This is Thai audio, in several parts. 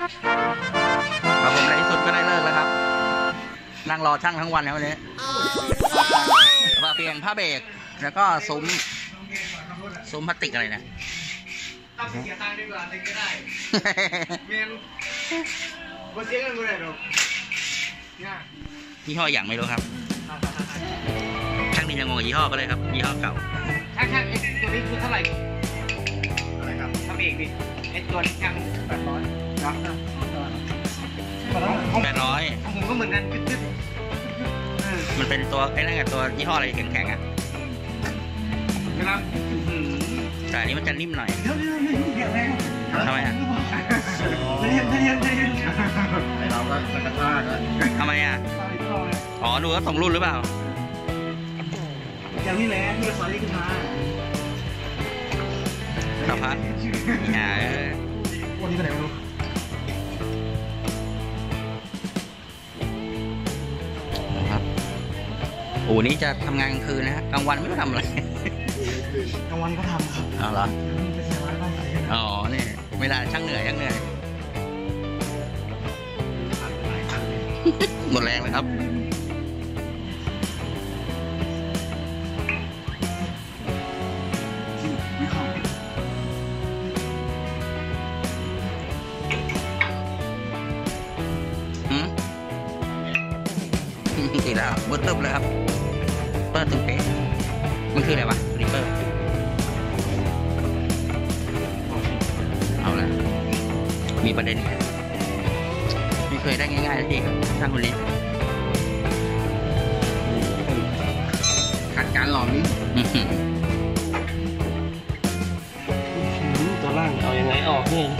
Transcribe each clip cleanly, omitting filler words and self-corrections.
ครับผมในที่สุดก็ได้เลิกแล้วครับนั่งรอช่างทั้งวันแล้ววันนี้เปลี่ยนผ้าเบรกแล้วก็ซุ้มพลาสติกอะไรเนี่ยต้องเสียตังค์ดีกว่าถึงจะได้เมียนบ่เสียเงินบ่ได้หรอกยี่ห้ออย่างไม่รู้ครับช่างนี่ยังงงยี่ห้อก็เลยครับยี่ห้อเก่าช่างตัวนี้คือเท่าไหร่อะไรครับทำเองดิไอ้ตัวช่าง800ครับ 800 ผมก็เหมือนกันตึ๊ดมันเป็นตัวไอ้นั่นกับตัวยี่ห้ออะไรแข็งๆอ่ะนะครับแต่อันนี้มันจะนิ่มหน่อยทำไมอ่ะเราก็กระชากกันทำไมอ่ะอ๋อดูว่าส่งรุ่นหรือเปล่าอย่างนี้แหละที่สอนนี่ขึ้นมาสัมภาษณ์วันนี้ไปไหนไม่รู้ครับโอ้นี่จะทำงานกลางคืนนะฮะกลางวันไม่รู้ทำอะไรกลางวันก็ทำครับอ๋อเหรออ๋อนี่ไม่ได้ช่างเหนื่อยหมดแรงเลยครับติดแล้วเบิร์ตเติบเลยครับเปิดตึงเป๊ะมันคืออะไรวะริปเปอร์เอาละมีประเด็นไม่เคยได้ง่ายๆที่ท่านคนนี้ขัดการหล่อนี้ตัวล่างเอายังไงออกนี่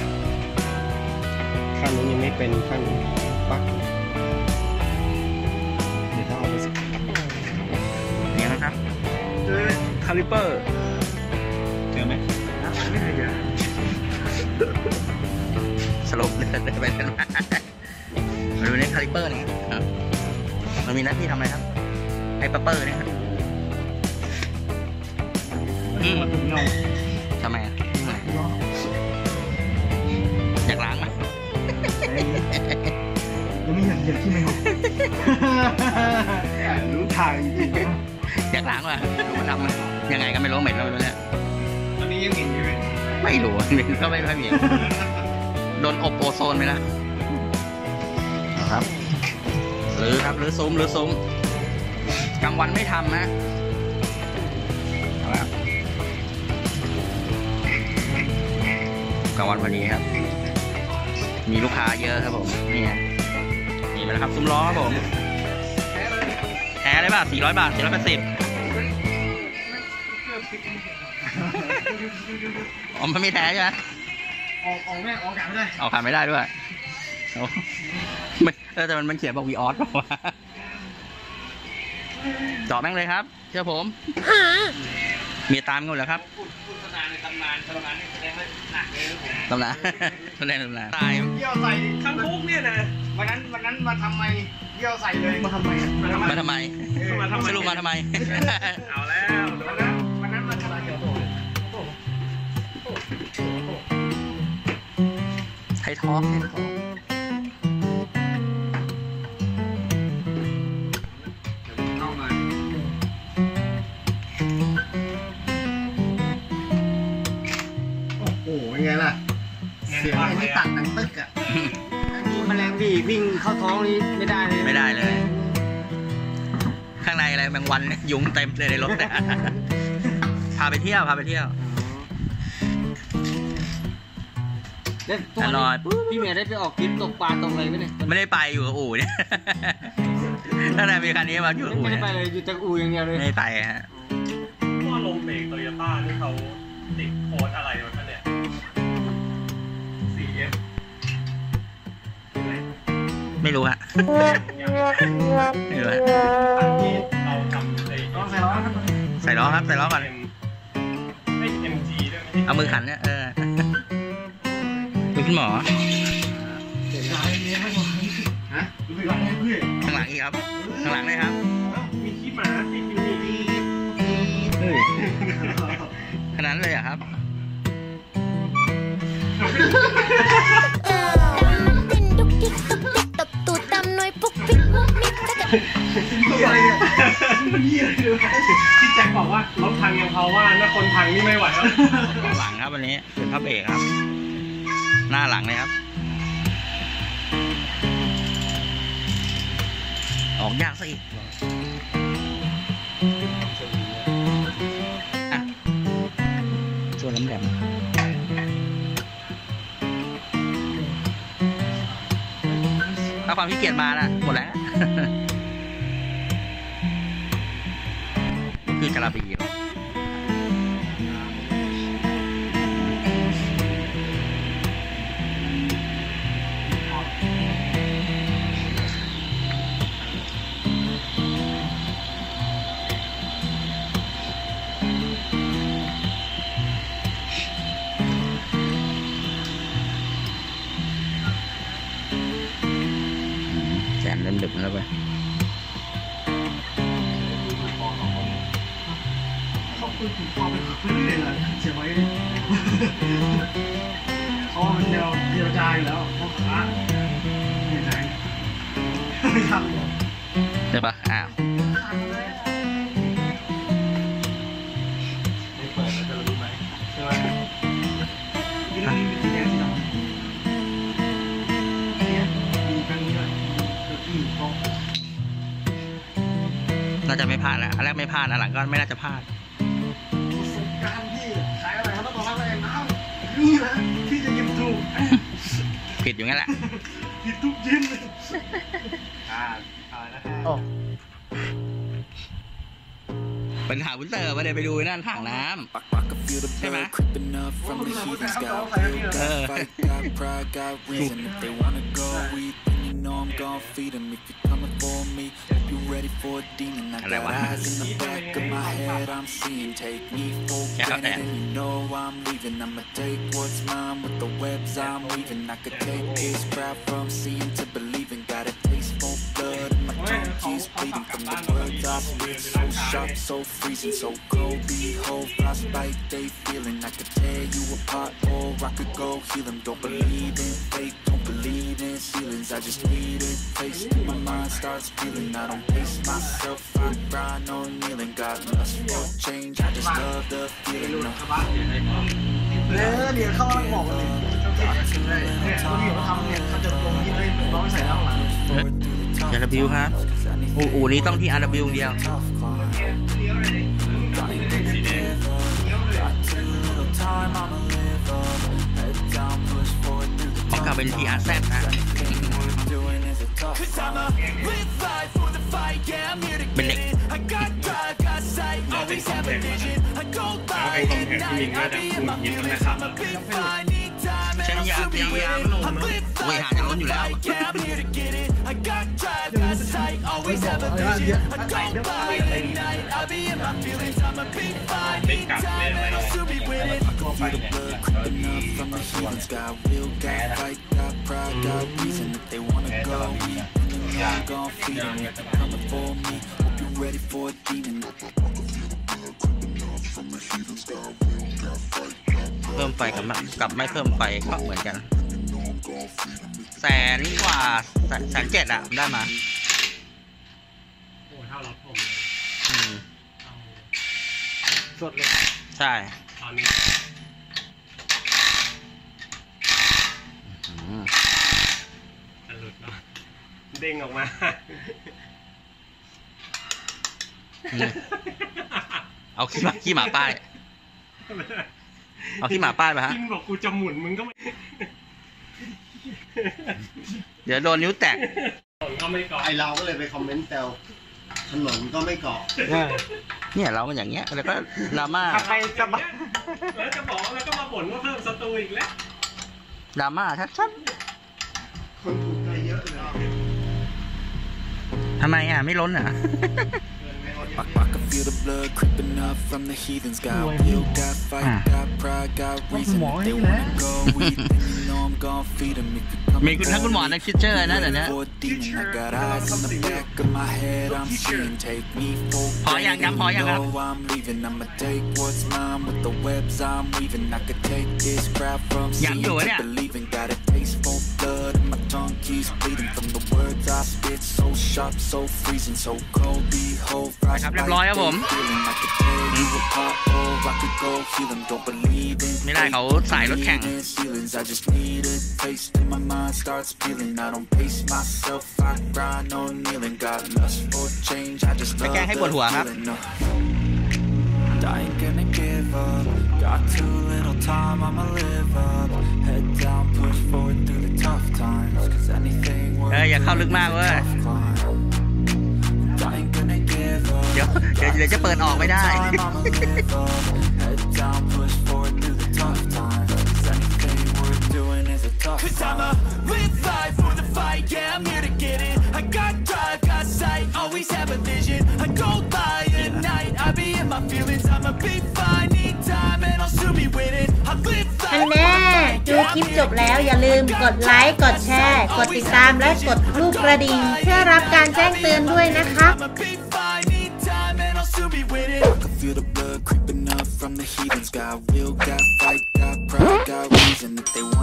ข้างนู้นยังไม่เป็นข้างนี้ปักเดี๋ยวถ้าเอาไปสิเนี่ยนะครับคาลิเปอร์เจอไหมไม่เคยเจอสรุปเดินไปเดินมาดูในคาลิเปอร์นี่มันมีหน้าที่ทำอะไรครับไอ้เปอร์เนี่ยทำไมอ่ะอยากล้างไหมยังไม่เห็นที่ไม่หกรู้ทางจริงอยากล้างว่ะรู้มันทำไหมยังไงก็ไม่รู้เหม็นแล้วเนี่ยตอนนี้ยังเหม็นอยู่ไหมไม่รู้เหม็นก็ไม่ค่อยเหม็นโดนอบโอโซนไปแล้วครับหรือซุ้มกลางวันไม่ทำนะกลางวันพอดีครับมีลูกค้าเยอะครับผมนี่มาแล้วครับซุ้มล้อครับผมแท้เลยป่ะ400 บาท480อ๋อมันไม่แท้ใช่ไหมออกไม่ออกขายไม่ได้ออกขายไม่ได้ด้วยแต่มันเขียนบอกวีออสบอกว่าเจาะแม่งเลยครับเชื่อผมมีตามกันหมดแล้วครับตำนานในตำนานแสดงว่าหนักเลยตำนานตายเยี่ยวใส่ข้างคุกเนี่ยนะวันนั้นมาทำไมเยี่ยวใส่เลยมาทำไมสรุปมาทำไมเอาแล้ววันนั้นมาทำอะไรเกี่ยวกับไทยท้องเป็นไงล่ะเสียงไม่ตัดหนังตึกอ่ะอันนี้แมลงวี่วิ่งเข้าท้องนี้ไม่ได้เลยข้างในอะไรแมงวันยุงเต็มเลยในรถเนี่ยพาไปเที่ยวอร่อยพี่เมียได้ไปออกทริปตกปลาตรงอะไรไหมเนี่ยไม่ได้ไปอยู่กับอู่เนี่ยตั้งแต่มีคันนี้มาอยู่กับอู่ไม่ได้ไปเลยอยู่จากอู่อย่างเดียวเลยไม่ได้ไปฮะว่าลงเบรกโตโยต้าที่เขาติดโค้ดอะไรวะเนี่ยCF ไม่รู้ฮะไม่รู้ฮะเราทำใส่ล้อครับใส่ล้อก่อน MG ด้วยเอามือขันเนี่ยดูคุณหมอข้างหลังอีกครับข้างหลังเลยครับมีขี้หมาติดอยู่นี่ขนาดนั้นเลยอะครับพี่แจ็คบอกว่ารถพังยังเขาว่าถ้าคนพังนี่ไม่ไหวแล้วหลังครับวันนี้เป็นพระเบรกครับ หน้าหลังเลยครับ ออกยากซะอีกอ่ะส่วนน้ำแหลมถ้าความขี้เกียจมานะหมดแล้ว คือกระบี่แสนเล่นดึกแล้วไปคือถึงพอเป็นเรื่อยๆเลยเสียไว้เขาเป็นเดียวใจแล้วเขาขาเดียวใจไม่ทำเลยใช่ปะอ้าวไม่เปิดแล้วจะรู้ไหมใช่ไหมที่เราเป็นสีแดงสีดำเนี่ยมีกันนี้ด้วยที่เขาน่าจะไม่พลาดแล้วอันแรกไม่พลาดอันหลังก็ไม่น่าจะพลาดประสบการณ์ที่ขายอะไรเขาต้องบอกว่าอะไรนะนี่แหละที่จะยิ้มถูกผิดอยู่งั้นแหละผิดทุกยิ้มเลยโอ้เป็นหาบุญเตอร์มาเลยไปดูนั่นถังน้ำใช่ไหมอะไรวะแค่เขาแต่ Keeps bleeding from the words I spit. So sharp, so freezing, so cold. Behold, frostbite they feeling. I could tear you apart, or I could go heal them. Don't believe in fate, don't believe in ceilings. I just need it, taste in my mind starts feeling. I don't pace myself, I grind on kneeling. Got lust for change, I just love the feeling. เดี๋ยวเข้ามาบอกเลยเนี่ยคนที่เขาทำเนี่ยเขาจะลงที่เลยร้องใส่แล้วหลัง RW ครับอู่นี้ต้องที่ RW เดียวของเขาเป็น TRZ นะเป็นเหล็กใช้ยาตียาเวหาจะล้นอยู่แล้วเพิ่มไฟกับไม่เพิ่มไฟก็เหมือนกันแสนกว่า1,700,000อะได้มาโอ้เท่ารถผมสดเลยใช่ตอนนี้จะหลุดเนาะเด้งออกมาเอาขี้หมาป้ายเอาขี้หมาป้ายมาฮะกินบอกกูจะหมุนมึงก็ไม่เดี๋ยวโดนนิ้วแตกไอเราก็เลยไปคอมเมนต์แซวถนนก็ไม่เกาะเนี่ยเรามันอย่างเงี้ยแล้วก็ดราม่าใครจะมาแล้วจะบอกแล้วก็มาบ่นว่าเพิ่มศัตรูอีกแล้วดราม่าชัดๆคนถูกใจเยอะเลยทำไมอ่ะไม่ล้นอ่ะ I can feel the blood creeping up from the heathens. Got will, got fight, got pride, got reason. If they wanna go, we you know I'm gon' feed them. If you come มีคุณทั้งคุณหมอทั้งคิดเจอร์นะเดี๋ยวนี้ I got eyes in the back of my head. I'm seeing. Take me for granted. I'm leaving. I'ma take what's mine with the webs I'm weaving. I could take this crowd from seeing to believing. Got a taste for blood and my tongue keeps bleeding from the words I spit. So shop so freezing, so cold. Behold, frostbite, they feeling like a tear you apart. Oh, I could go heal them. Don't believe in ไม่ได้เขาสายรถแข่ง ceilings. I just need a taste and my mind starts peeling. I don't pace myself, I grind on kneeling. Got lust for change, I just love the feeling. No, I ain't gonna give up. Got too little time, I'ma live up. Head down, push forward through the tough times. Cause anything worth it, อย่าเข้าลึกมากเว้ย I ain't gonna give up. เดี๋ยวจะเปิดออกไม่ได้ Head down, push forward through the tough times. Cause anything worth doing is a tough Cause I'ma live life for the fight, yeah, I'm here to get it. I got drive, got sight, always have a vision. I don't lie at night, I be in my feelings. I'ma be fine, need time, and I'll soon be winning. I live ท่านแน่ดูคลิปจบแล้วอย่าลืมกดไลค์กดแชร์กดติดตามและกดรูปกระดิ่งเพื่อรับการแจ้งเตือนด้วยนะคะ I'ma be fine, need time, and I'll soon be winning. I can feel the blood creeping up from the heathens. Got will, got fight, got pride, got reason. If they